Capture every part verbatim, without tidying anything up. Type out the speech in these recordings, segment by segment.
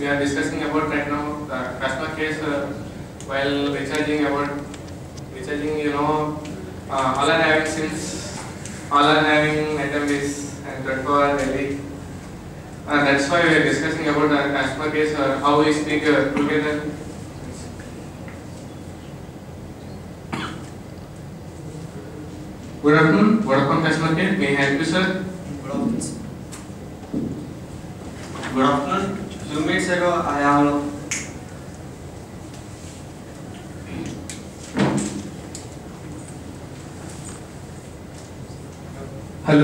we are discussing about right now the customer case uh, while recharging about recharging, you know, uh, all are having since all are having item is and twenty-four hour daily. Uh, that's why we are discussing about the customer case or uh, how we speak uh, together. Good afternoon, Vodafone customer care. May I help you, sir? Good afternoon, sir. Good afternoon. Few minutes ago, I have. Hello.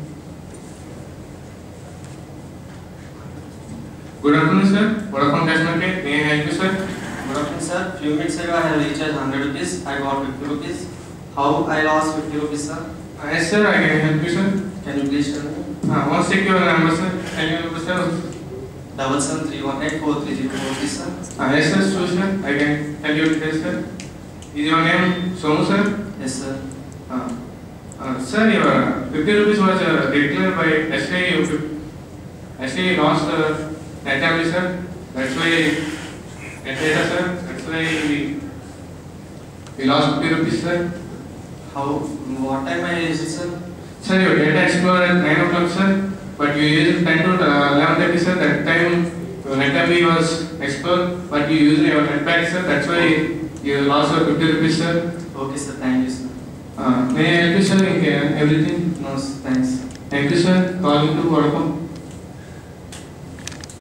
Good afternoon, sir. Vodafone customer care. May I help you, sir? Good afternoon, sir. Few minutes ago, I have recharged one hundred rupees. I got fifty rupees. How I lost fifty rupees, sir? Uh, yes, sir. I can help you, sir. Can you please tell me? Uh, once check your number, sir. Can you number, sir? Double seven three one eight four three zero four, please, sir. Uh, yes, sir. Sure, sir. I can tell you details, sir. Is your name Somu, sir? Yes, sir. Uh, uh, sir, your fifty rupees was uh, declared by yesterday. You yesterday you lost uh, that time, sir. That's why that data, sir. That's why we, we lost fifty rupees, sir. How? What time I used it, sir? Sir, your data explored at nine o'clock, sir. But you used ten to eleven thirty, sir. That time your net M B was explored, but you used your net pack, sir. That's why you lost your fifty rupees, sir. Okay, sir. Thank you, sir. Uh, may I help you, sir, in uh, everything? No, sir. Thanks. Thank you, sir. Calling to Vodafone.